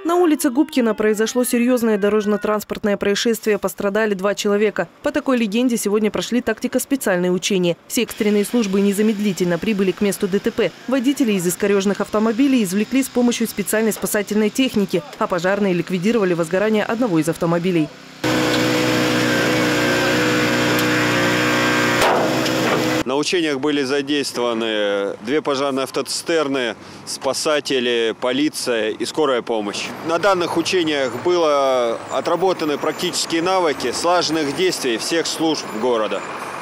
На улице Губкина произошло серьезное дорожно-транспортное происшествие. Пострадали 2 человека. По такой легенде сегодня прошли тактико-специальные учения. Все экстренные службы незамедлительно прибыли к месту ДТП. Водители из искореженных автомобилей извлекли с помощью специальной спасательной техники, а пожарные ликвидировали возгорание одного из автомобилей. На учениях были задействованы 2 пожарные автоцистерны, спасатели, полиция и скорая помощь. На данных учениях было отработаны практические навыки слаженных действий всех служб города.